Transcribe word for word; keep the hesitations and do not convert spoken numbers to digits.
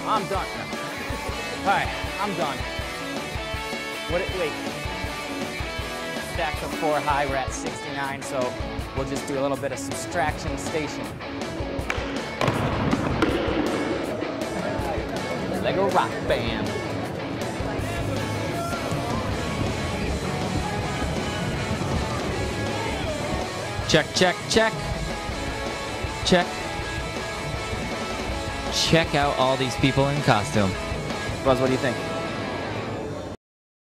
I'm done. All right, I'm done. What? Wait. Stacks of four high. We're at sixty-nine, so we'll just do a little bit of subtraction station. Lego Rock Band. Check, check, check. Check. Check out all these people in costume. Buzz, what do you think?